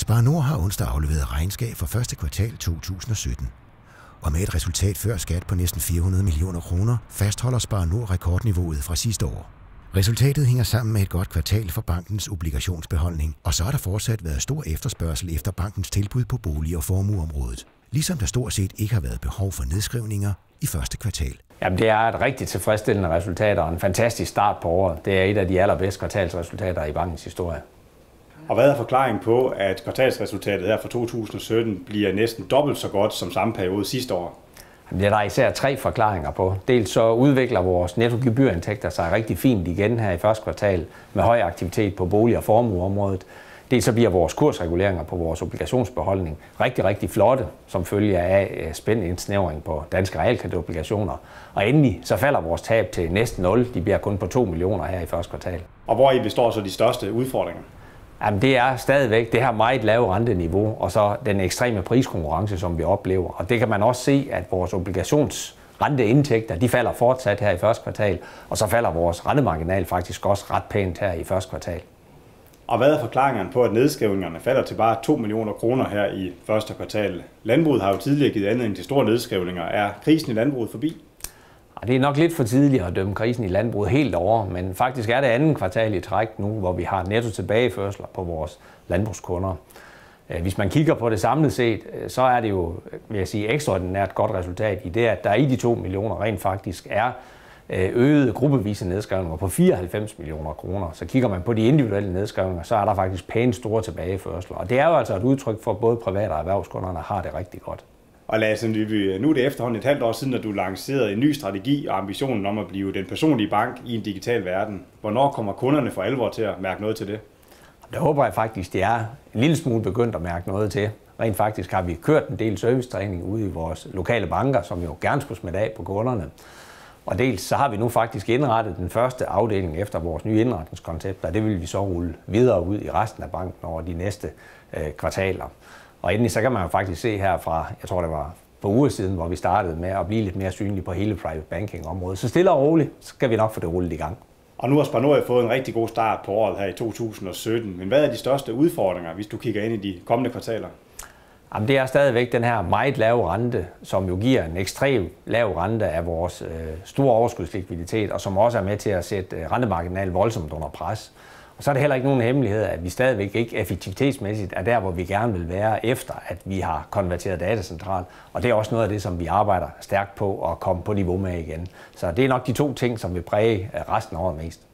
Spar Nord har onsdag afleveret regnskab for første kvartal 2017. Og med et resultat før skat på næsten 400 millioner kroner, fastholder Spar Nord rekordniveauet fra sidste år. Resultatet hænger sammen med et godt kvartal for bankens obligationsbeholdning, og så har der fortsat været stor efterspørgsel efter bankens tilbud på bolig- og formueområdet. Ligesom der stort set ikke har været behov for nedskrivninger i første kvartal. Jamen, det er et rigtig tilfredsstillende resultat og en fantastisk start på året. Det er et af de allerbedste kvartalsresultater i bankens historie. Og hvad er forklaringen på, at kvartalsresultatet her for 2017 bliver næsten dobbelt så godt som samme periode sidste år? Det er der især 3 forklaringer på. Dels så udvikler vores nettogebyrindtægter sig rigtig fint igen her i første kvartal med høj aktivitet på bolig- og formueområdet. Dels så bliver vores kursreguleringer på vores obligationsbeholdning rigtig flotte, som følge af spændindsnævring på danske realkreditobligationer. Og endelig så falder vores tab til næsten 0. De bliver kun på 2 millioner her i første kvartal. Og hvor I består så de største udfordringer? Jamen, det er stadigvæk det her meget lave renteniveau, og så den ekstreme priskonkurrence, som vi oplever. Og det kan man også se, at vores obligationsrenteindtægter, de falder fortsat her i første kvartal, og så falder vores rentemarginal faktisk også ret pænt her i første kvartal. Og hvad er forklaringerne på, at nedskrivningerne falder til bare 2 millioner kroner her i første kvartal? Landbruget har jo tidligere givet anledning til store nedskrivninger. Er krisen i landbruget forbi? Det er nok lidt for tidligt at dømme krisen i landbruget helt over, men faktisk er det andet kvartal i træk nu, hvor vi har netto tilbageførsler på vores landbrugskunder. Hvis man kigger på det samlet set, så er det jo, vil jeg sige, ekstraordinært godt resultat i det, at der i de 2 millioner rent faktisk er øgede gruppevise nedskrivninger på 94 millioner kroner. Så kigger man på de individuelle nedskrivninger, så er der faktisk pænt store tilbageførsler. Og det er jo altså et udtryk for, at både private og erhvervskunderne har det rigtig godt. Og Lasse, nu er det efterhånden et halvt år siden, at du lancerede en ny strategi og ambitionen om at blive den personlige bank i en digital verden. Hvornår kommer kunderne for alvor til at mærke noget til det? Det håber jeg faktisk, det er en lille smule begyndt at mærke noget til. Rent faktisk har vi kørt en del servicetræning ude i vores lokale banker, som jo gerne skulle smitte af på kunderne. Og dels så har vi nu faktisk indrettet den første afdeling efter vores nye indretningskoncept, og det vil vi så rulle videre ud i resten af banken over de næste kvartaler. Og endelig så kan man jo faktisk se her fra, jeg tror det var på uger siden, hvor vi startede med at blive lidt mere synlige på hele private banking området. Så stille og roligt, så skal vi nok få det rullet i gang. Og nu har Spar Nord fået en rigtig god start på året her i 2017. Men hvad er de største udfordringer, hvis du kigger ind i de kommende kvartaler? Jamen, det er stadigvæk den her meget lave rente, som jo giver en ekstrem lav rente af vores store overskudslikviditet, og som også er med til at sætte rentemarginalen voldsomt under pres. Og så er det heller ikke nogen hemmelighed, at vi stadigvæk ikke effektivitetsmæssigt er der, hvor vi gerne vil være, efter at vi har konverteret datacentral. Og det er også noget af det, som vi arbejder stærkt på at komme på niveau med igen. Så det er nok de 2 ting, som vil præge resten af året mest.